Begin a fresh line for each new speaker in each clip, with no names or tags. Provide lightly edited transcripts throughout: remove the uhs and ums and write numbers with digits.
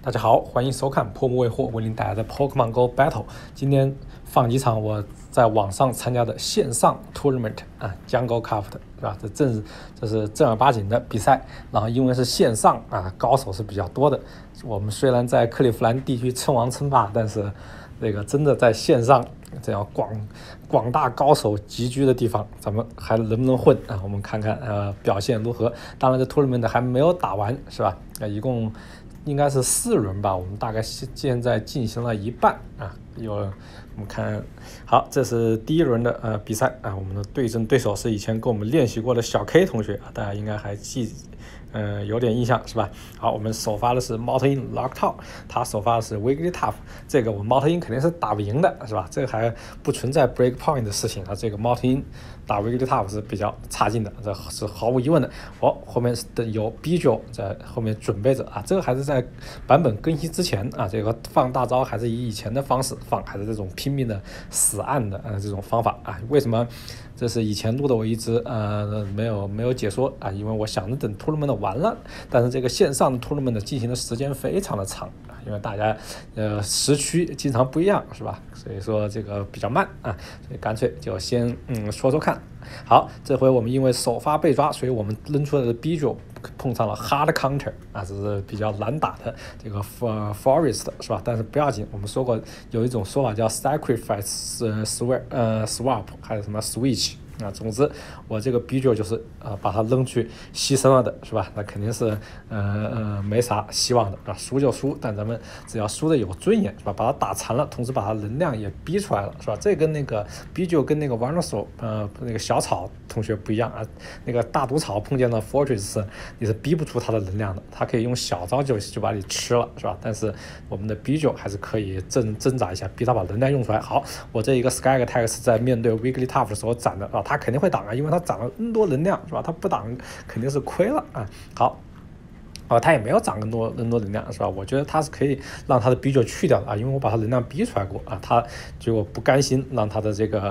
大家好，欢迎收看破木为货为您带来的 Pokemon Go Battle。今天放几场我在网上参加的线上 tournament 啊，Jungle Craft 是吧？这是正儿八经的比赛。然后因为是线上啊，高手是比较多的。我们虽然在克利夫兰地区称王称霸，但是那个真的在线上这样广大高手集聚的地方，咱们还能不能混啊？我们看看表现如何。当然这 tournament 还没有打完是吧？一共应该是4轮吧，我们大概现在进行了一半啊。我们看好，这是第1轮的比赛啊。我们的对阵对手是以前跟我们练习过的小 K 同学啊，大家应该还有点印象是吧？好，我们首发的是猫头鹰 Locked， 他首发的是 Wigglytuff， 这个我们猫头鹰肯定是打不赢的是吧？这个还不存在 break point 的事情啊。这个猫头鹰打 Wigglytuff 是比较差劲的，这是毫无疑问的。后面有 Bijo 在后面准备着啊，这个还是在版本更新之前啊，这个放大招还是以前的方式放，还是这种拼命的死按的这种方法啊。为什么？这是以前录的，我一直没有解说啊，因为我想着等 tournament 完了，但是这个线上的 tournament 进行的时间非常的长啊，因为大家时区经常不一样是吧？所以说这个比较慢啊，所以干脆就先说看。好，这回我们因为首发被抓，所以我们扔出来的 Bijo 碰上了 Hard Counter 啊，这是比较难打的这个 Forest 是吧？但是不要紧，我们说过有一种说法叫 Sacrifice Swap 还有什么 Switch 啊，总之我这个 Bijo 就是把它扔去牺牲了的是吧？那肯定是没啥希望的啊，输就输，但咱们只要输的有尊严是吧？把它打残了，同时把它能量也逼出来了是吧？这跟那个 Bijo 跟那个 Venusaur 那个小草同学不一样啊，那个大毒草碰见了 Fortress 你是逼不出它的能量的，它可以用小招就把你吃了是吧？但是我们的 Bijo 还是可以挣扎一下，逼他把能量用出来。好，我这一个 Sky Attack 是在面对 Wigglytuff 的时候攒的啊，他肯定会挡啊，因为他涨了更多能量是吧？他不挡肯定是亏了啊。好。他也没有涨更多能量是吧？我觉得他是可以让他的 Bijo 去掉的啊，因为我把他能量逼出来过啊，他结果不甘心让他的这个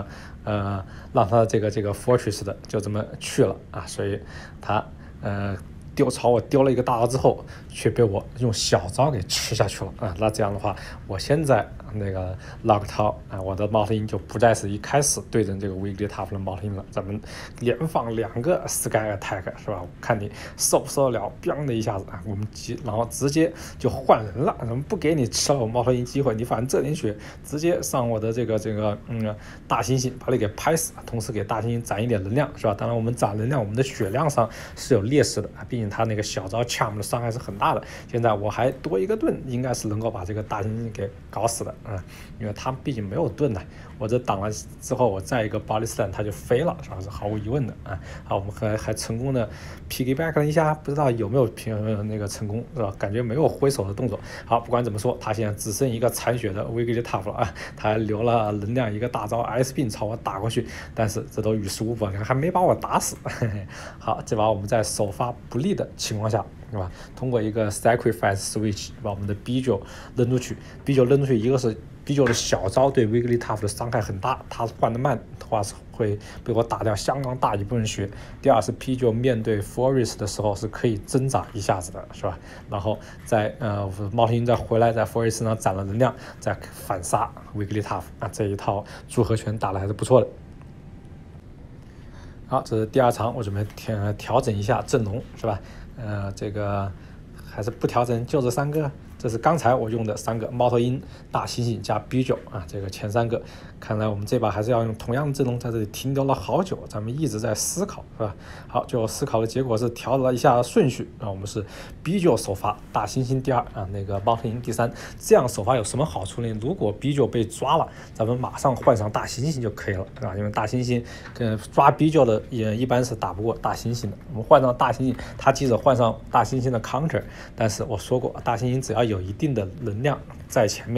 Fortress 的就这么去了啊，所以他朝我丢了一个大招之后，却被我用小招给吃下去了啊！那这样的话，我现在那个 Locked 啊，我的猫头鹰就不再是一开始对阵这个 Wigglytuff 的猫头鹰了，咱们连放2个 Sky Attack 是吧？我看你受不受得了，biang 的一下子啊，我们然后直接就换人了，咱们不给你吃了我猫头鹰机会，你反正这点血直接上我的这个大猩猩，把你给拍死，同时给大猩猩攒一点能量是吧？当然我们攒能量，我们的血量上是有劣势的啊，毕竟他那个小招 Charm 的伤害是很大的。现在我还多一个盾，应该是能够把这个大猩猩给搞死的啊，因为他毕竟没有盾的。我这挡了之后，我再一个 Body Slam 他就飞了，是吧？是毫无疑问的啊。好，我们还成功的 Piggyback 了一下，不知道有没有那个成功是吧？感觉没有挥手的动作。好，不管怎么说，他现在只剩一个残血的 Wigglytuff 了啊，他还留了能量一个大招 Ice Beam 朝我打过去，但是这都于事无补，还没把我打死。好，这把我们在首发不利的情况下，是吧？通过一个 Sacrifice Switch 把我们的 Bijo 扔出去。Bijo 扔出去，一个是 Bijo 的小招对 Wigglytuff 的伤害很大，他换得慢的话是会被我打掉相当大一部分血。第二是 Bijo 面对 Forest 的时候是可以挣扎一下子的，是吧？然后在猫头鹰再回来在 Forest 上攒了能量，再反杀 Wigglytuff 啊，这一套组合拳打得还是不错的。好，这是第2场，我准备调整一下阵容是吧？这个还是不调整，就这3个。这是刚才我用的3个猫头鹰、大猩猩加 Bijo 啊，这个前3个。看来我们这把还是要用同样的阵容，在这里停留了好久，咱们一直在思考，是吧？好，最后思考的结果是调了一下顺序啊，我们是 Bijo 首发，大猩猩第2啊，那个猫头鹰第3。这样首发有什么好处呢？如果 Bijo 被抓了，咱们马上换上大猩猩就可以了，对吧？因为大猩猩跟抓 Bijo 的也一般是打不过大猩猩的。我们换上大猩猩，他记着换上大猩猩的 counter， 但是我说过，大猩猩只要有一定的能量在前面，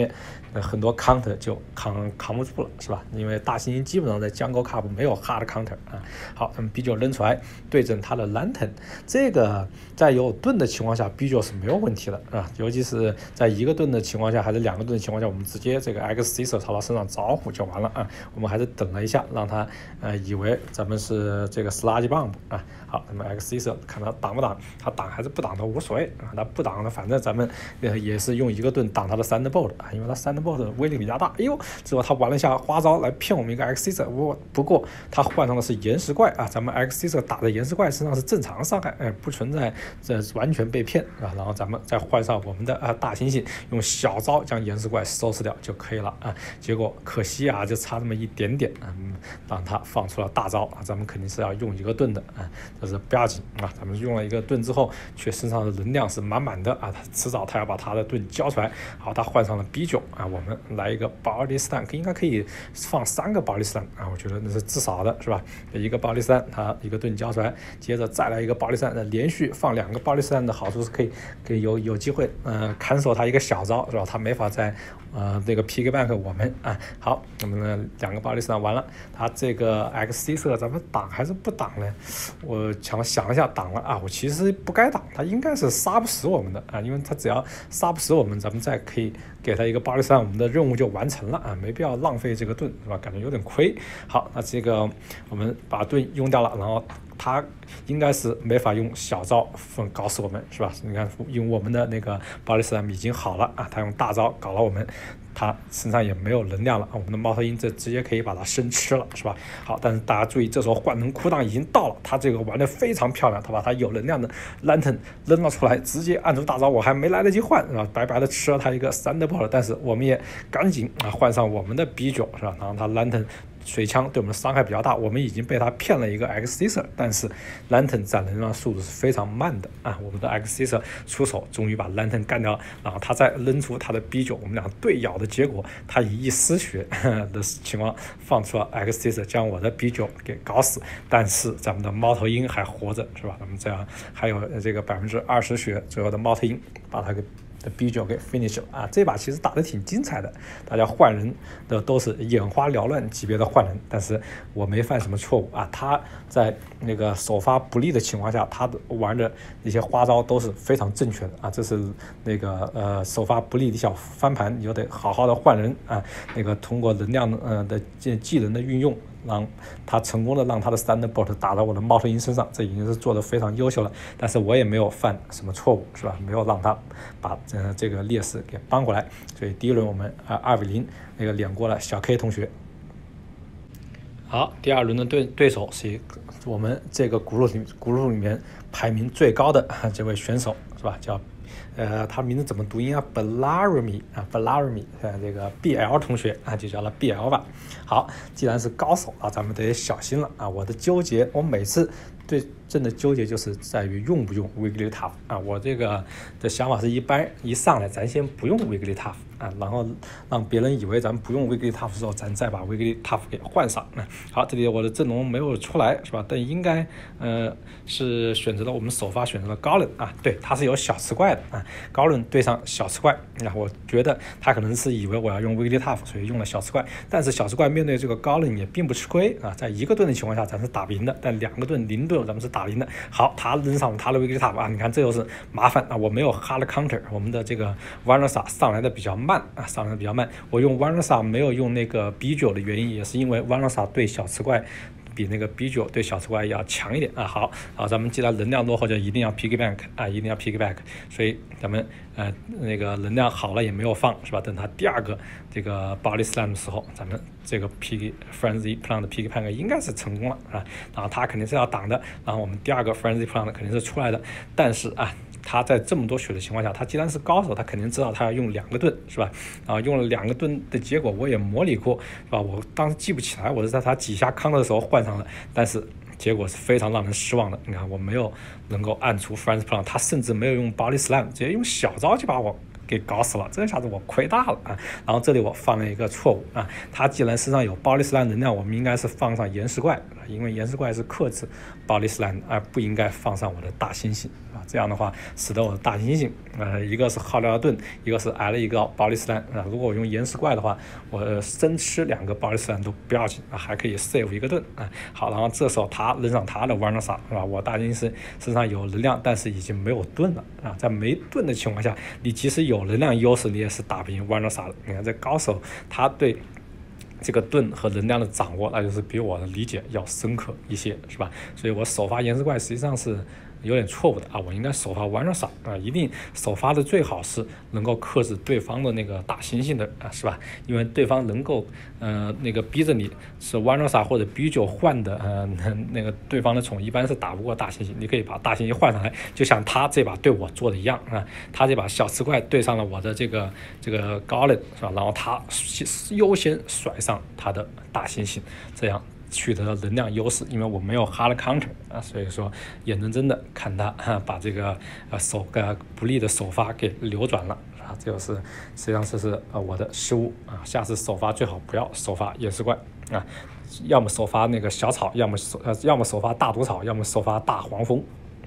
很多 counter 就扛不住了，是吧？因为大猩猩基本上在Jungle Cup没有 hard counter 啊。好，咱们 B9扔出来对阵他的 Lantern， 这个在有盾的情况下 B9是没有问题的啊，尤其是在一个盾的情况下还是两个盾的情况下，我们直接这个 X Caesar 朝他身上招呼就完了啊。我们还是等了一下，让他以为咱们是这个 Sludge Bomb 啊。好，那么 X Caesar 看他挡不挡，他挡还是不挡都无所谓啊。他不挡的，反正咱们也是用一个盾挡他的 Thunderbolt 啊，因为他 Thunderbolt 的威力比较大。哎呦，结果他玩了一下花招来骗我们一个 X Caesar， 不过他换上的是岩石怪啊，咱们 X Caesar 打的岩石怪身上是正常伤害，不存在这完全被骗啊。然后咱们再换上我们的大猩猩，用小招将岩石怪收拾掉就可以了啊。结果可惜啊，就差那么一点点啊，让他放出了大招啊，咱们肯定是要用一个盾的啊。这是不要紧啊，咱们用了一个盾之后，却身上的能量是满满的啊，迟早他要把他的盾交出来。好，他换上了 B9啊，我们来一个 Body Slam， 应该可以放3个 Body Slam啊，我觉得那是至少的，是吧？一个 Body Slam， 他一个盾交出来，接着再来一个 Body Slam， 连续放2个 Body Slam 的好处是可以有机会看守他一个小招，是吧？他没法在这个 PK Bank 我们啊。好，那么呢2个 Body Slam 完了，他这个 X Caesar 咱们挡还是不挡呢？我想了一下，挡了啊，我其实不该挡，他应该是杀不死我们的啊，因为他只要杀不死我们，咱们再可以给他一个Body Slam，我们的任务就完成了啊，没必要浪费这个盾，是吧？感觉有点亏。好，那这个我们把盾用掉了，然后他应该是没法用小招搞死我们，是吧？你看，用我们的那个Body Slam已经好了啊，他用大招搞了我们，他身上也没有能量了啊，我们的猫头鹰这直接可以把它生吃了，是吧？好，但是大家注意，这时候换能库档已经到了，他这个玩的非常漂亮，他把他有能量的 Lantern 扔了出来，直接按出大招，我还没来得及换，是吧？白白的吃了他一个 Thunderbolt， 但是我们也赶紧啊换上我们的 B9， 是吧？然后他 Lantern水枪对我们的伤害比较大，我们已经被他骗了一个 X Caesar， 但是 Lantern 攒能量速度是非常慢的啊。我们的 X Caesar 出手，终于把 Lantern 干掉了，然后他再扔出他的 B9， 我们俩对咬的结果，他以一丝血的情况放出了 X Caesar， 将我的 B9给搞死，但是咱们的猫头鹰还活着，是吧？那么这样还有这个20%血左右的猫头鹰把他给的 B9给 finish 了啊！这把其实打得挺精彩的，大家换人的都是眼花缭乱级别的换人，但是我没犯什么错误啊！他在那个首发不利的情况下，他玩的那些花招都是非常正确的啊！这是那个首发不利的小翻盘，你就得好好的换人啊！那个通过能量的技能的运用，让他成功的让他的 Thunderbolt 打到我的猫头鹰身上，这已经是做得非常优秀了。但是我也没有犯什么错误，是吧？没有让他把这个劣势给扳回来。所以第一轮我们2-0那个脸过了小 K 同学。好，第二轮的对手是我们这个 group 里面排名最高的这位选手，是吧？叫他名字怎么读音啊 ？Belarami 啊 ，Belarami， 这个 BL 同学啊，就叫他 BL 吧。好，既然是高手啊，咱们得小心了啊！我的纠结，我每次对阵的纠结就是在于用不用 Wigglytuff 啊。我这个的想法是一上来咱先不用 Wigglytuff 啊，然后让别人以为咱们不用 Wigglytuff 的时候，咱再把 Wigglytuff 给换上。好，这里我的阵容没有出来，是吧？但应该是选择了我们首发选择了高冷啊，对，他是有小吃怪的啊。高冷对上小吃怪，我觉得他可能是以为我要用 Wigglytuff， 所以用了小吃怪。但是小吃怪面对这个高冷也并不吃亏啊，在一个盾的情况下咱是打不赢的，但2个盾0盾咱们是打赢的。好，他扔上他的 Wigglytuff 啊，你看这就是麻烦啊，我没有 hard counter， 我们的这个 Vanessa 上来的比较慢啊，我用 Vanessa 没有用那个 B9的原因，也是因为 Vanessa 对小吃怪比那个 B9对小吃怪要强一点啊。好，咱们既然能量落后，就一定要 PK Bank 啊，一定要 PK Bank， 所以咱们那个能量好了也没有放，是吧？等他第2个这个 Body Slam 的时候，咱们这个 PK Frenzy Plant 的 PK Bank 应该是成功了啊。然后他肯定是要挡的，然后我们第2个 Frenzy Plant 肯定是出来的，但是啊。他在这么多血的情况下，他既然是高手，他肯定知道他要用2个盾，是吧？用了2个盾的结果我也模拟过，是吧？我当时记不起来，我是在他几下康的时候换上的，但是结果是非常让人失望的。你看，我没有能够按出 Frenzy Plant， 他甚至没有用 Body Slam， 直接用小招就把我给搞死了，这下子我亏大了啊！然后这里我犯了一个错误啊，他既然身上有 Body Slam 能量，我们应该是放上岩石怪，因为岩石怪是克制 Body Slam， 而不应该放上我的大猩猩。 啊，这样的话使得我的大猩猩一个是耗掉了盾，一个是挨了一个暴力斯坦啊。如果我用岩石怪的话，我生吃2个暴力斯坦都不要紧啊，还可以 save 一个盾啊。好，然后这时候他扔上他的 Warnosa 是吧？我大猩猩身上有能量，但是已经没有盾了啊。在没盾的情况下，你即使有能量优势，你也是打不赢 Warnosa 的。你看这高手他对这个盾和能量的掌握，那就是比我的理解要深刻一些，是吧？所以我首发岩石怪实际上是有点错误的啊，我应该首发 Warnosa 啊，一定首发的最好是能够克制对方的那个大猩猩的啊，是吧？因为对方能够那个逼着你是 Warnosa 或者 B9换的那个对方的宠一般是打不过大猩猩，你可以把大猩猩换上来，就像他这把对我做的一样啊，他这把小刺怪对上了我的这个Golem 是吧？然后他优先甩上他的大猩猩，这样取得了能量优势，因为我没有 hard counter 啊，所以说眼睁睁的看他把这个不利的首发给扭转了啊，这就是实际上这是我的失误啊，下次首发最好不要首发岩石怪啊，要么首发那个小草，要么首发大毒草，要么首发大黄蜂。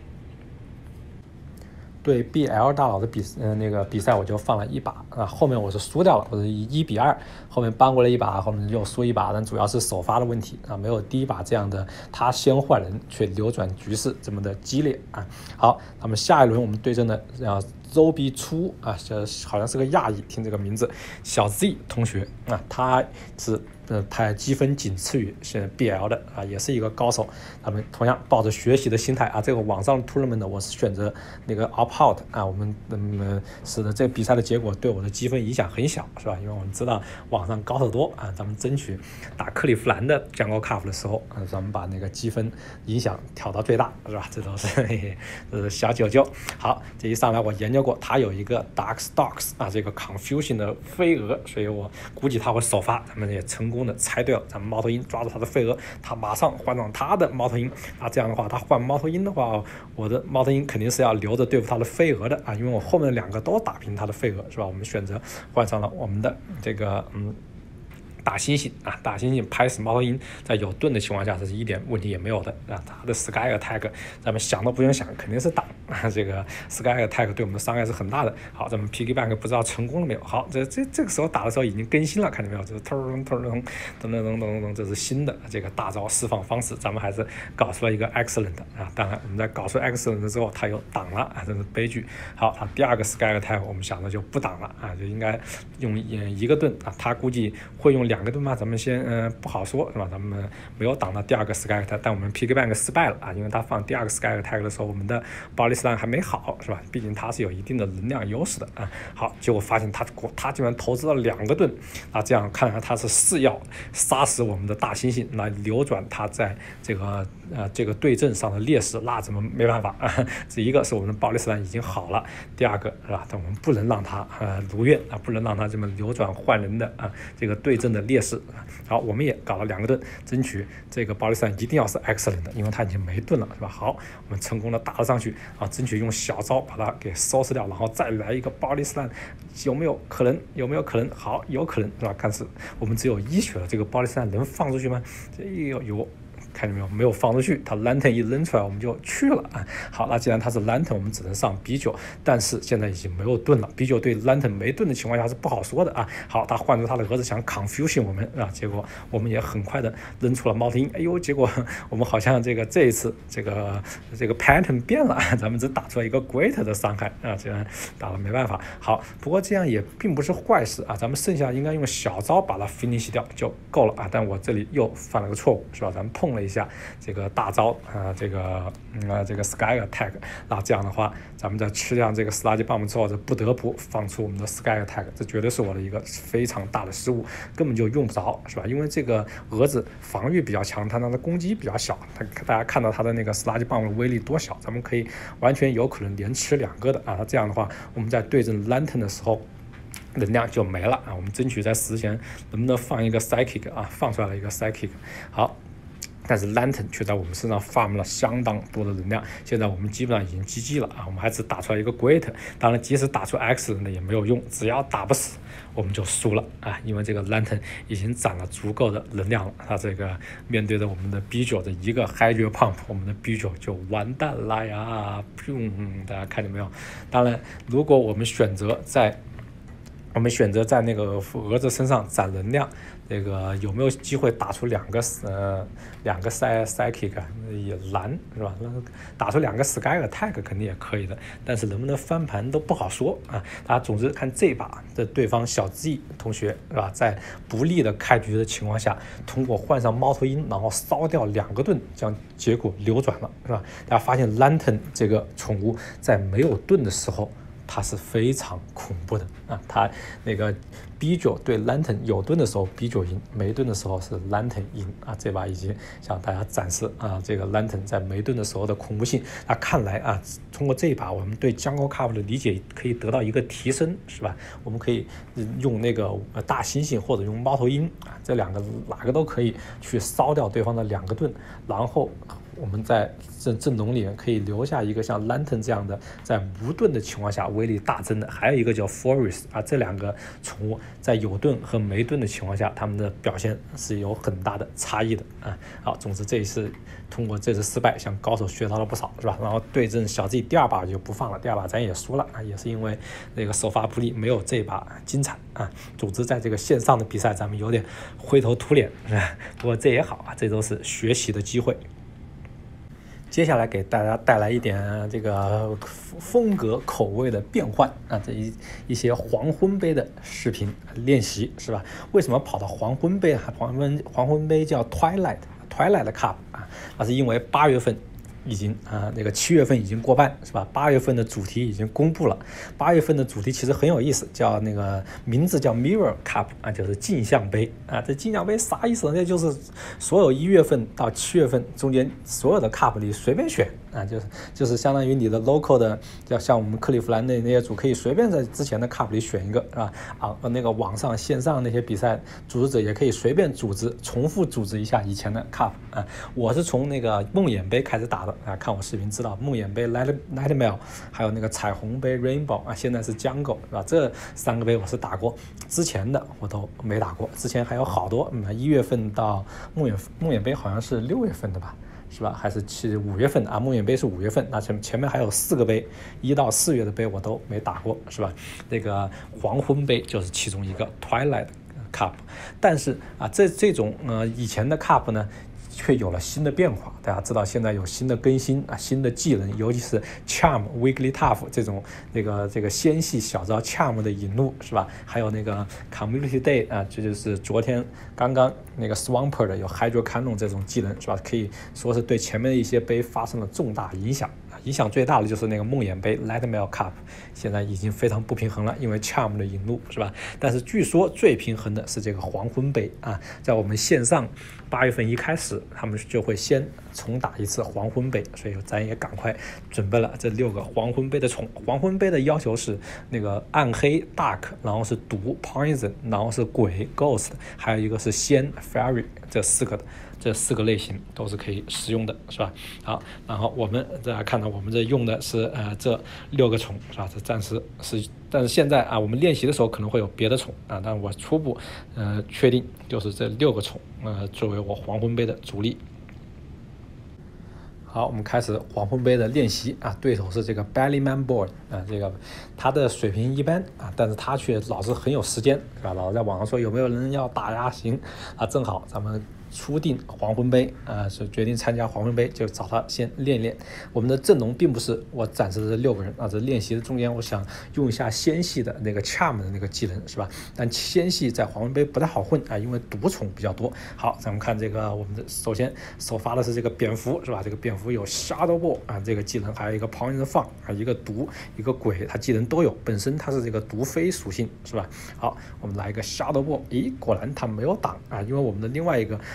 对 BL 大佬的比赛我就放了一把啊，后面我是输掉了，我是1-2，后面扳过了一把，后面又输一把，但主要是首发的问题啊，没有第一把这样的他先换人却扭转局势这么的激烈啊。好，那么下一轮我们对阵的周比初啊，好像是个亚裔，听这个名字，小 Z 同学啊，他是他积分仅次于是 BL 的啊，也是一个高手。他们同样抱着学习的心态啊，这个网上的 tournament 呢，我是选择那个 opt out 啊，我们使得这个比赛的结果对我的积分影响很小，是吧？因为我们知道网上高手多啊，咱们争取打克利夫兰的Jungle Cup的时候啊，咱们把那个积分影响调到最大，是吧？这都是小九九。好，这一上来我研究过，他有一个 Dark Stalks 啊，这个 Confusion 的飞蛾，所以我估计他会首发，咱们也成功的猜对了，咱们猫头鹰抓住他的飞蛾，他马上换上他的猫头鹰啊，这样的话他换猫头鹰的话，我的猫头鹰肯定是要留着对付他的飞蛾的啊，因为我后面2个都打平他的飞蛾，是吧？我们选择换上了我们的这个大猩猩啊，大猩猩拍死猫头鹰，在有盾的情况下，这是一点问题也没有的啊。他的 Sky Attack 咱们想都不用想，肯定是挡啊。这个 Sky Attack 对我们的伤害是很大的。好，咱们 Piggy Bank 不知道成功了没有？好，这个时候打的时候已经更新了，看见没有？这是噔，这是新的这个大招释放方式，咱们还是搞出了一个 Excellent 啊。当然，我们在搞出 Excellent 之后，他又挡了啊，这是悲剧。好，他第2个 Sky Attack 我们想着就不挡了啊，就应该用1个盾啊，他估计会用2个盾嘛，咱们先不好说，是吧？咱们没有挡到第2个 Sky Attack， 但我们 Piggy Bank 失败了啊，因为他放第2个 Sky Attack 的时候，我们的暴力斯坦还没好，是吧？毕竟他是有一定的能量优势的啊。好，结果发现他居然投资了2个盾啊，这样看来他是誓要杀死我们的大猩猩来扭转他在这个对阵上的劣势，那怎么没办法啊？这一个是我们的暴力斯坦已经好了，第2个是吧？但我们不能让他如愿啊，不能让他这么扭转换人的这个对阵的劣势。好，我们也搞了2个盾，争取这个暴力斯坦一定要是 excellent 的，因为他已经没盾了，是吧？好，我们成功的打了上去啊，争取用小招把它给收拾掉，然后再来一个暴力斯坦，有没有可能？好，有可能，是吧？但是我们只有1血了，这个暴力斯坦能放出去吗？这有。看见没有？没有放出去，他 Lantern 一扔出来，我们就去了啊。好，那既然他是 Lantern， 我们只能上 B9， 但是现在已经没有盾了。B9 对 Lantern 没盾的情况下是不好说的啊。好，他换出他的儿子想 Confusion 我们啊，结果我们也很快的扔出了猫头鹰。哎呦，结果我们好像这一次这个 pattern 变了，咱们只打出了一个 Great 的伤害啊，这样打了没办法。好，不过这样也并不是坏事啊，咱们剩下应该用小招把它 finish 掉就够了啊。但我这里又犯了个错误，是吧？咱们碰了一下这个大招这个 Sky Attack， 那这样的话，咱们在吃掉这个 Sludge Bomb 之后，就不得不放出我们的 Sky Attack， 这绝对是我的一个非常大的失误，根本就用不着，是吧？因为这个蛾子防御比较强，它的攻击比较小，大家看到它的那个 Sludge Bomb 的威力多小，咱们可以完全有可能连吃2个的啊。这样的话，我们在对阵 Lantern 的时候，能量就没了啊。我们争取在死前能不能放一个 Psychic 啊，放出来了一个 Psychic。好。 但是 Lantern 却在我们身上 farm 了相当多的能量。现在我们基本上已经 GG 了啊，我们还只打出来一个 Great， 当然即使打出 X 那也没有用，只要打不死我们就输了啊，因为这个 Lantern 已经攒了足够的能量了，它这个面对着我们的 B 9的一个 Hydro Pump， 我们的 B 9就完蛋了呀！大家看见没有？当然，如果我们选择在那个蛾子身上攒能量，这个有没有机会打出两个 psychic 也难是吧？打出2个 sky attack 肯定也可以的，但是能不能翻盘都不好说啊。大家总之看这把的对方小 G 同学是吧，在不利的开局的情况下，通过换上猫头鹰，然后烧掉2个盾，将结果扭转了是吧？大家发现 Lantern 这个宠物在没有盾的时候，它是非常恐怖的啊！它那个 B 9对 Lantern 有盾的时候 B 9赢，没盾的时候是 Lantern 赢啊！这把已经向大家展示啊，这个 Lantern 在没盾的时候的恐怖性。那看来啊，通过这一把，我们对 Jungle Carp 的理解可以得到一个提升，是吧？我们可以用那个大猩猩或者用猫头鹰啊，这2个哪个都可以去烧掉对方的2个盾，然后我们在阵容里面可以留下一个像 Lantern 这样的在无盾的情况下威力大增的，还有一个叫 Forest 啊，这2个宠物在有盾和没盾的情况下，他们的表现是有很大的差异的啊。好，总之这一次通过这次失败，向高手学到了不少，是吧？然后对阵小 G 第2把就不放了，第2把咱也输了啊，也是因为那个首发不利，没有这把精彩啊。总之在这个线上的比赛，咱们有点灰头土脸，是吧？不过这也好啊，这都是学习的机会。接下来给大家带来一点这个风格口味的变换啊，这一些黄昏杯的视频练习是吧？为什么跑到黄昏杯啊？黄昏杯叫 Twilight Cup 啊，那是因为8月份已经那个7月份已经过半是吧？8月份的主题已经公布了。8月份的主题其实很有意思，叫那个名字叫 Mirror Cup 啊，就是镜像杯啊。这镜像杯啥意思呢？那就是所有1月份到7月份中间所有的 Cup 里随便选啊，就是相当于你的 local 的，像我们克利夫兰的那些组可以随便在之前的 Cup 里选一个是吧？啊，那个网上线上那些比赛组织者也可以随便组织，重复组织一下以前的 Cup 啊。我是从那个梦魇杯开始打的。看我视频知道梦魇杯 Nightmare， 还有那个彩虹杯 Rainbow 啊，现在是 Jungle 是吧？这3个杯我是打过，之前的我都没打过。之前还有好多，1月份到梦魇杯好像是6月份的吧，是吧？还是5月份啊？梦魇杯是5月份，那前面还有4个杯，1到4月的杯我都没打过，是吧？那个黄昏杯就是其中一个 Twilight Cup， 但是啊，这种以前的 Cup 呢，却有了新的变化。大家知道现在有新的更新啊，新的技能，尤其是 Charm Wigglytuff 这种这个纤细小招 Charm 的引入是吧？还有那个 Community Day 啊，这就是昨天刚刚那个 Swampert 的有 Hydro Cannon 这种技能是吧？可以说是对前面的一些杯发生了重大影响。影响最大的就是那个梦魇杯 Nightmare Cup， 现在已经非常不平衡了，因为 Charm 的引入是吧？但是据说最平衡的是这个黄昏杯啊，在我们线上8月份一开始，他们就会先重打一次黄昏杯，所以咱也赶快准备了这6个黄昏杯的宠。黄昏杯的要求是那个暗黑 Dark， 然后是毒 Poison， 然后是鬼 Ghost， 还有一个是仙 Fairy， 这4个类型都是可以使用的，是吧？好，然后我们大家看到我们这用的是这6个宠，是吧？这暂时是，但是现在啊，我们练习的时候可能会有别的宠啊，但我初步确定就是这6个宠作为我黄昏杯的主力。好，我们开始黄昏杯的练习啊，对手是这个 Bellyman Boy 啊，这个他的水平一般啊，但是他却老是很有时间，是吧？老是在网上说有没有人要打呀？行啊，正好咱们初定黄昏杯啊，是决定参加黄昏杯，就找他先练练。我们的阵容并不是我展示的这6个人啊，这练习的中间，我想用一下纤细的那个 Charm 的那个技能，是吧？但纤细在黄昏杯不太好混啊，因为毒宠比较多。好，咱们看这个，我们的首先首发的是这个蝙蝠，是吧？这个蝙蝠有 Shadow Ball 啊，这个技能，还有一个 Poison Fang 啊，一个毒，一个鬼，它技能都有。本身它是这个毒飞属性，是吧？好，我们来一个 Shadow Ball， 咦，果然它没有挡啊，因为我们的另外一个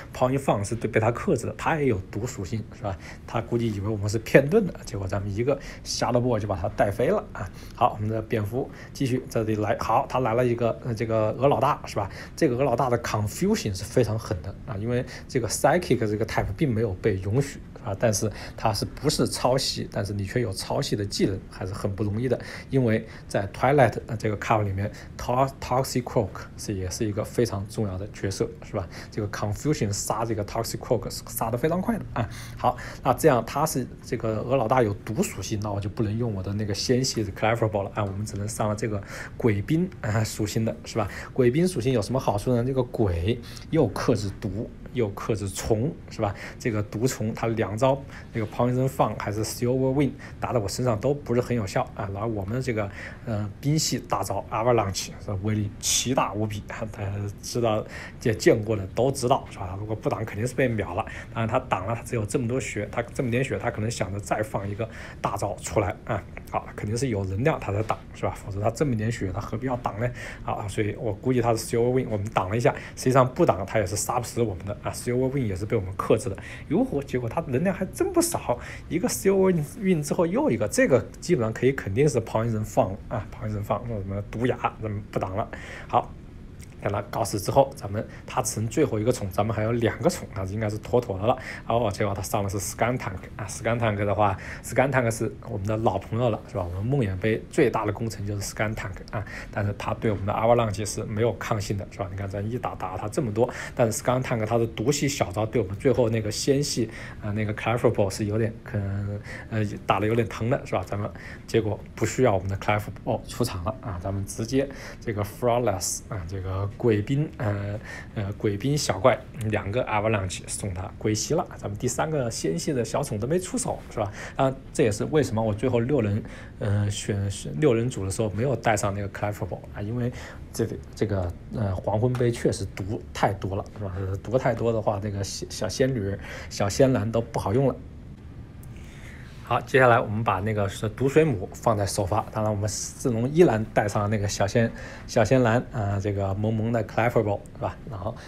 Poison Fang 是被他克制的，他也有毒属性，是吧？他估计以为我们是骗盾的，结果咱们一个 Shadow Ball 就把他带飞了啊！好，我们的蝙蝠继续这里来，好，他来了一个这个鹅老大，是吧？这个鹅老大的 Confusion 是非常狠的啊，因为这个 Psychic 这个 type 并没有被允许。但是它不是抄袭，但是你却有抄袭的技能，还是很不容易的。因为在 Twilight 这个 card 里面 ，Toxic Croak 也是一个非常重要的角色，是吧？这个 Confusion 杀这个 Toxic Croak 杀得非常快的啊。好，那这样它是这个鹅老大有毒属性，那我就不能用我的那个纤细的 Cleverable 了啊，我们只能上了这个鬼兵属性的，是吧？鬼兵属性有什么好处呢？这个鬼又克制毒。又克制虫，是吧？这个毒虫它2招，这个 Poison Fang 还是 Silver Wind 打在我身上都不是很有效啊。然后我们的这个兵系大招 Avalanche 是威力奇大无比，大家知道见过的都知道，是吧？如果不挡肯定是被秒了。当然他挡了，他只有这么多血，他这么点血，他可能想着再放一个大招出来啊。好，肯定是有能量他才挡，是吧？否则他这么点血，他何必要挡呢？啊，所以我估计他是 Silver Wind， 我们挡了一下，实际上不挡他也是杀不死我们的。Silver Wind 也是被我们克制的，结果他能量还真不少，一个 Silver Wind 之后又一个，这个基本上可以肯定是 Poison Fang 啊 ，Poison Fang 什么毒牙，咱们不挡了。好。给他搞死之后，他剩最后一个宠，咱们还有2个宠，那应该是妥妥的了。哦，结果他上的是 Skuntank 啊 ，Skuntank 的话 ，Skuntank 是我们的老朋友了，是吧？我们梦魇杯最大的功臣就是 Skuntank 啊，但是他对我们的 Avalanche 是没有抗性的，是吧？你看咱一打他这么多，但是 Skuntank 他的毒系小招对我们最后那个纤细那个 Cleverable 是有点可能打的有点疼的，是吧？咱们结果不需要我们的 Cleverable 出场了啊，咱们直接这个 Flawless 啊，这个鬼兵鬼兵小怪2个 Avalanche 送他归西了，咱们第3个纤细的小宠都没出手，是吧？这也是为什么我最后6人选6人组的时候没有带上那个 Cleverable 啊，因为这个黄昏杯确实毒太多了，是吧？毒太多的话，那个小仙女、小仙兰都不好用了。好，接下来我们把那个是毒水母放在首发，当然我们智龙依然带上那个小仙兰这个萌萌的 Cleverable 是吧？然后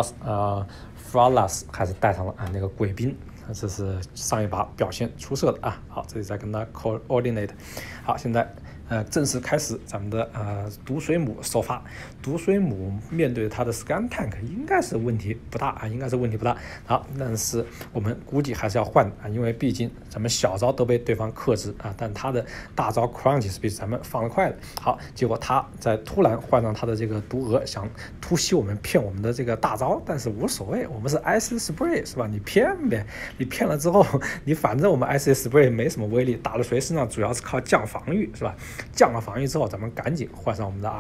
Frostless 还是带上了那个鬼兵，这是上一把表现出色的啊。好，这里再跟他 coordinate。好，现在正式开始咱们的毒水母首发。毒水母面对他的 Skuntank 应该是问题不大啊，好，但是我们估计还是要换啊，因为毕竟咱们小招都被对方克制啊，但他的大招 Crunch 是比咱们放得快的。好，结果他在突然换上他的这个毒蛾，想突袭我们，骗我们的这个大招，但是无所谓，我们是 Acid Spray 是吧？你骗呗，你骗了之后，你反正我们 Acid Spray 没什么威力，打到谁身上主要是靠降防御是吧？降了防御之后，咱们赶紧换上我们的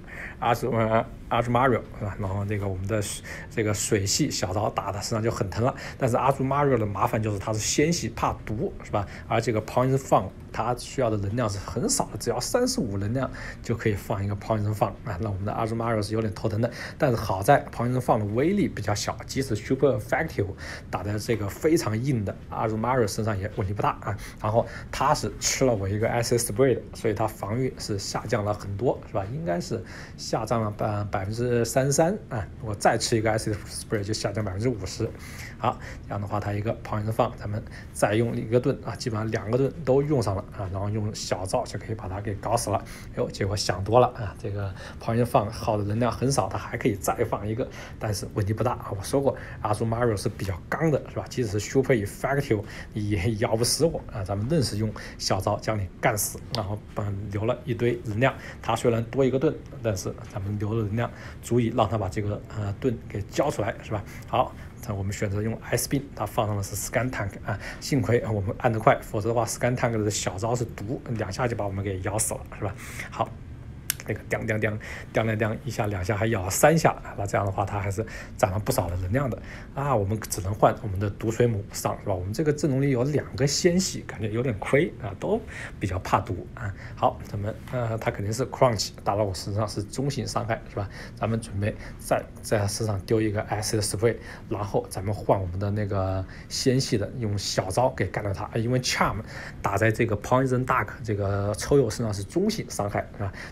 Azumarill 是吧？然后这个我们的这个水系小招打他身上就很疼了，但是Azumarill的麻烦就是它是纤细怕毒是吧？而这个 Poison Fang 它需要的能量是很少的，只要35能量就可以放一个 Poison Fang 啊，那我们的 Azumarill 是有点头疼的，但是好在 Poison Fang 的威力比较小，即使 Super Effective 打在这个非常硬的 Azumarill 身上也问题不大啊。然后它是吃了我一个 Acid Spray 的，所以它防御是下降了很多是吧？应该是下降了33%啊，我再吃一个 Acid Spray 就下降50%。好，这样的话它一个 Poison Fang 咱们再用1个盾啊，基本上2个盾都用上了啊，然后用小招就可以把它给搞死了。结果想多了啊，这个 Poison Fang 耗的能量很少，它还可以再放一个，但是问题不大啊。我说过 Azumarill 是比较刚的是吧？即使是 Super Effective 你也咬不死我啊，咱们愣是用小招将你干死，然后留了一堆能量。它虽然多1个盾，但是咱们留的能量足以让它把这个盾给交出来是吧？好，我们选择用 Ice Beam， 它放上的是 Skuntank 啊，幸亏我们按得快，否则的话 Skuntank 的小招是毒，2下就把我们给咬死了是吧？好。那个叮一下2下还咬了3下，那这样的话它还是攒了不少的能量的啊。我们只能换我们的毒水母上是吧？我们这个阵容里有2个纤细，感觉有点亏啊，都比较怕毒啊。好，咱们它肯定是 Crunch 打到我身上是中性伤害是吧？咱们准备再在它身上丢一个 Acid Spray， 然后咱们换我们的那个纤细的，用小招给干掉它，因为 Charm 打在这个 Poison Dark 这个抽友身上是中性伤害是吧？咱们只要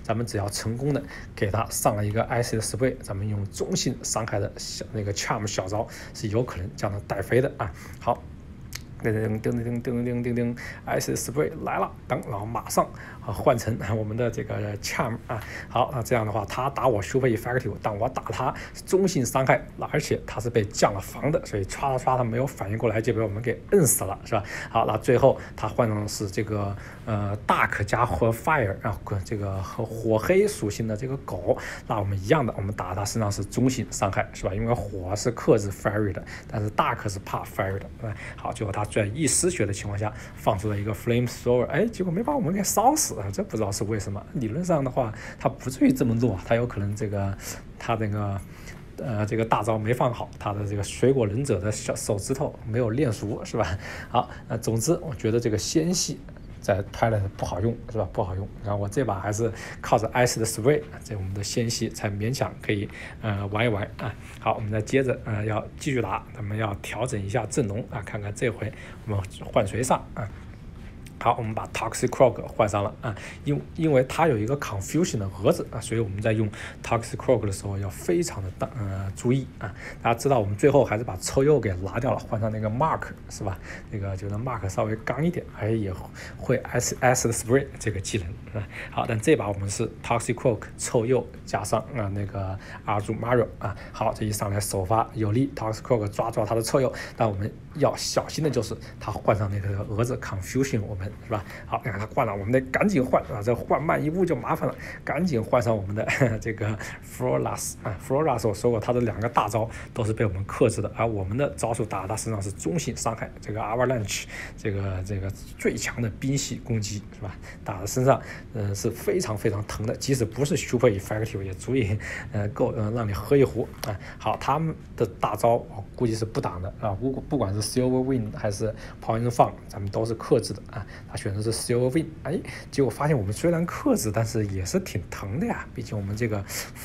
要成功的给他上了一个 acid spray， 咱们用中性伤害的那个 charm 小招是有可能将他带飞的啊。好。叮叮叮叮叮叮叮叮 ，acid spray 来了，然后马上换成我们的这个 charm 啊，好，那这样的话，他打我 super effective， 但我打他中性伤害，而且他是被降了防的，所以唰他没有反应过来就被我们给摁死了，是吧？好，那最后他换成的是这个dark 加和 fire， 然后这个和火黑属性的这个狗，那我们一样的，我们打他身上是中性伤害，是吧？因为火是克制 fire 的，但是 dark 是怕 fire 的，好，最后他在一丝血的情况下放出了一个 flame thrower， 哎，结果没把我们给烧死，这不知道是为什么。理论上的话，他不至于这么弱，他有可能他这个大招没放好，他的这个水果忍者的手指头没有练熟，是吧？好，总之我觉得这个纤细在 Pilot 不好用，是吧？不好用。然后我这把还是靠着 acid spray， 这我们的纤细才勉强可以玩一玩啊。好，我们再接着要继续打，咱们要调整一下阵容啊，看看这回我们换谁上啊。好，我们把 Toxic Croak 换上了啊，因为它有一个 Confusion 的蛾子啊，所以我们在用 Toxic Croak 的时候要非常的注意啊。大家知道我们最后还是把抽鼬给拿掉了，换上那个 Mark 是吧？那个就是 Mark 稍微刚一点，而且也会 acid spray 这个技能啊。好，但这把我们是 Toxic Croak 抽鼬加上那个阿朱 Mario 啊。好，这一上来首发有力 ，Toxic Croak 抓住他的抽鼬，但我们要小心的就是他换上那个蛾子 Confusion 我们。是吧？好，你看他换了，我们得赶紧换啊！这换慢一步就麻烦了，赶紧换上我们的这个 Floras 啊 ，Floras 我说过，他的2个大招都是被我们克制的，而我们的招数打他身上是中性伤害，这个 Avalanche 这个最强的冰系攻击是吧？打在身上是非常非常疼的，即使不是 super effective 也足以够让你喝一壶啊！好，他们的大招我估计是不挡的啊，不管是 Silver Wind 还是 Poison Fang， 咱们都是克制的啊。他选的是 Silver Wind， 哎，结果发现我们虽然克制，但是也是挺疼的呀。毕竟我们这个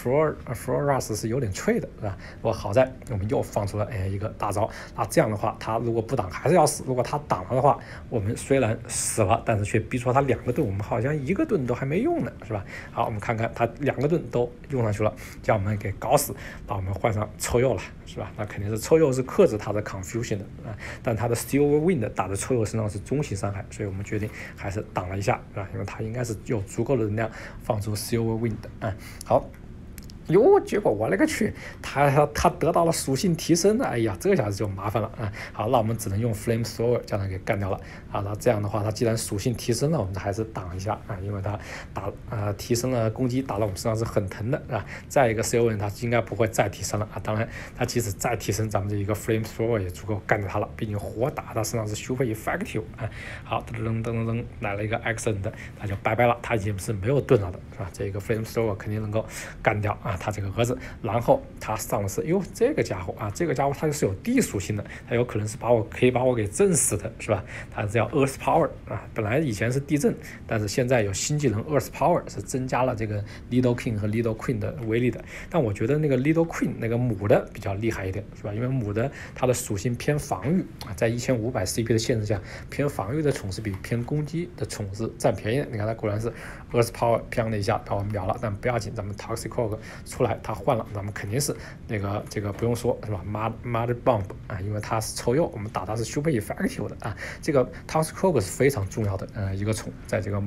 Floras 是有点脆的，是吧？好在我们又放出了一个大招，那这样的话，他如果不挡还是要死。如果他挡了的话，我们虽然死了，但是却逼出他2个盾，我们好像1个盾都还没用呢，是吧？好，我们看看他2个盾都用上去了，将我们给搞死，把我们换上抽鼬了，是吧？那肯定是抽鼬是克制他的 Confusion 的啊，但他的 Silver Wind 打在抽鼬身上是中性伤害，所以我们决定还是挡了一下，是吧？因为他应该是有足够的能量放出 Silver Wind 啊。好。哟，结果我勒个去，他得到了属性提升，哎呀，这下子就麻烦了啊！好，那我们只能用 Flame Thrower 将他给干掉了啊！那这样的话，他既然属性提升了，我们还是挡一下啊，因为他提升了攻击，打到我们身上是很疼的，是吧？再一个 Silver 他应该不会再提升了啊！当然，他即使再提升，咱们这一个 Flame Thrower 也足够干掉他了，毕竟火打他身上是 super effective 啊！好，噔来了一个 Excellent， 他就拜拜了，他已经是没有盾了的，是吧？这一个 Flame Thrower 肯定能够干掉啊！他这个蛾子，然后他上的是，哟，这个家伙啊，这个家伙他是有地属性的，他有可能是可以把我给震死的，是吧？他是叫 Earth Power 啊，本来以前是地震，但是现在有新技能 Earth Power 是增加了这个 Lido King 和 Lido Queen 的威力的。但我觉得那个 Lido Queen 那个母的比较厉害一点，是吧？因为母的它的属性偏防御啊，在1500 CP 的限制下，偏防御的宠是比偏攻击的宠是占便宜的。你看他果然是 Earth Power 砰的一下把我们秒了，但不要紧，咱们 Toxic Croak 出来。他换了，咱们肯定是这个不用说是吧 ？Mud Bomb 啊，因为他是抽鼬，我们打他是 super effective 的啊。这个 Toxic Croak 是非常重要的一个宠，在这个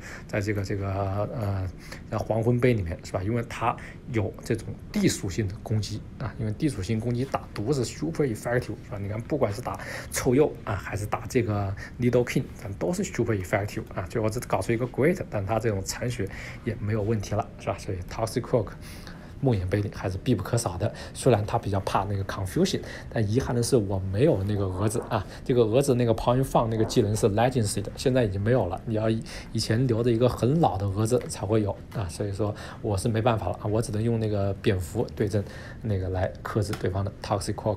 黄昏杯里面是吧？因为它有这种地属性的攻击啊，因为地属性攻击打毒是 super effective 是吧？你看不管是打抽鼬啊，还是打这个 Lido King， 咱都是 super effective 啊。最后只搞出一个 Great， 但他这种残血也没有问题了是吧？所以 Toxic Croak梦魇杯里还是必不可少的，虽然他比较怕那个 Confusion， 但遗憾的是我没有那个蛾子啊。这个蛾子那个 Poison Fang 那个技能是 Legacy 的，现在已经没有了。你要以前留着一个很老的蛾子才会有啊，所以说我是没办法了啊，我只能用那个蝙蝠对阵那个来克制对方的 Toxic Croak。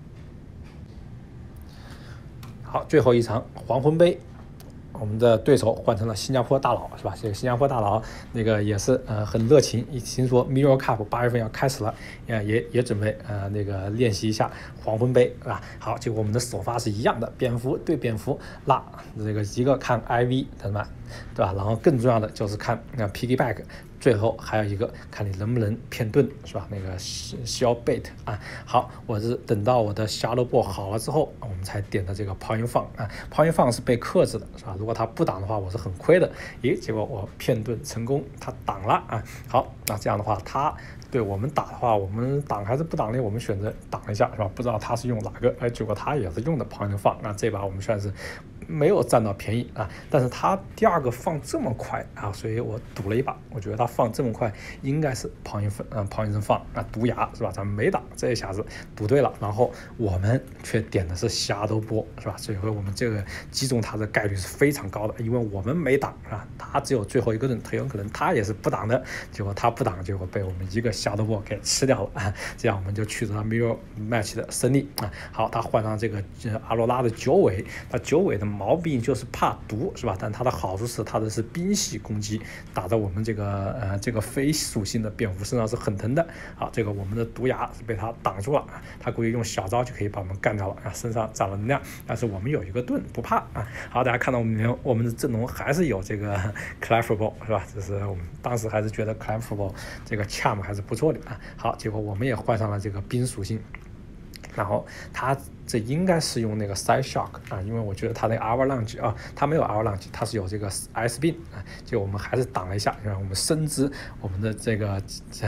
好，最后一场黄昏杯。我们的对手换成了新加坡大佬，是吧？这个新加坡大佬那个也是很热情，一听说 Mirror Cup 8月份要开始了，也准备那个练习一下黄昏杯，是吧？好，结果我们的首发是一样的，蝙蝠对蝙蝠，那这个一个看 IV 的嘛，对吧？然后更重要的就是看Piggyback 最后还有一个，看你能不能骗盾，是吧？那个shell bait 啊。好，我是等到我的 shadow ball 好了之后，我们才点的这个 point fun 啊。point fun 是被克制的，是吧？如果他不挡的话，我是很亏的。咦，结果我骗盾成功，他挡了啊。好，那这样的话，他对我们打的话，我们挡还是不挡呢？我们选择挡一下，是吧？不知道他是用哪个，哎，结果他也是用的 point fun，那这把我们算是没有占到便宜啊。但是他第二个放这么快啊，所以我赌了一把，我觉得他放这么快应该是point放啊，毒牙是吧？咱们没挡，这一下子赌对了，然后我们却点的是shadow ball，是吧？所以说我们这个击中他的概率是非常高的，因为我们没挡啊，他只有最后一个盾，很有可能他也是不挡的，结果他不挡，结果被我们一个shadow ball给吃掉了啊，这样我们就取得了 mirror match 的胜利啊。好，他换上这个阿罗拉的九尾，那九尾的毛病就是怕毒，是吧？但它的好处是它的是冰系攻击，打在我们这个非属性的蝙蝠身上是很疼的。好，这个我们的毒牙是被他挡住了，他估计用小招就可以把我们干掉了啊，身上长了能量，但是我们有一个盾不怕啊。好，大家看到我们的阵容还是有这个 Clefable 是吧？这是我们当时还是觉得 Clefable 这个 charm 还是不错的啊。好，结果我们也换上了这个冰属性，然后他这应该是用那个 side shock 啊，因为我觉得他那个 avalanche 啊，他没有 avalanche，他是有这个 ice beam 啊，就我们还是挡了一下，让我们深知我们的这个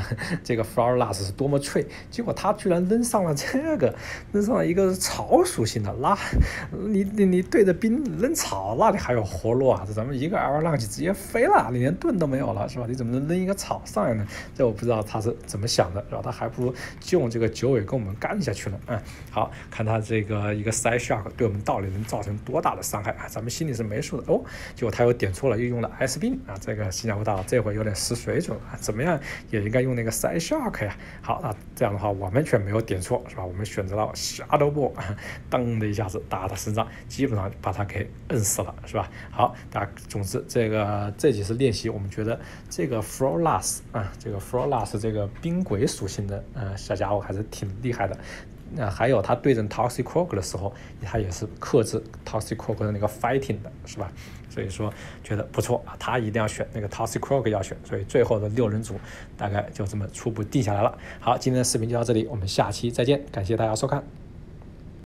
Florlass 是多么脆，结果他居然扔上了一个草属性的，那你对着冰扔草，那里还有活路啊？这咱们一个 avalanche 直接飞了，你连盾都没有了，是吧？你怎么能扔一个草上来呢？这我不知道他是怎么想的，是吧？他还不如就用这个九尾跟我们干下去了啊。好，看他这个一个 side shock 对我们到底能造成多大的伤害啊？咱们心里是没数的哦。结果他又点错了，又用了 ice beam 啊，这个新加坡大佬这回有点失水准啊，怎么样也应该用那个 side shock 呀。好，那这样的话我们却没有点错，是吧？我们选择了 shadow ball， 当的一下子打他身上，基本上把他给摁死了，是吧？好，大家总之这几次练习，我们觉得这个 Florlass 啊，这个 Florlass 这个冰鬼属性的小家伙还是挺厉害的。还有他对阵 Toxicroak 的时候，他也是克制 Toxicroak 的那个 fighting 的，是吧？所以说觉得不错啊，他一定要选那个 Toxicroak 要选，所以最后的6人组大概就这么初步定下来了。好，今天的视频就到这里，我们下期再见，感谢大家收看。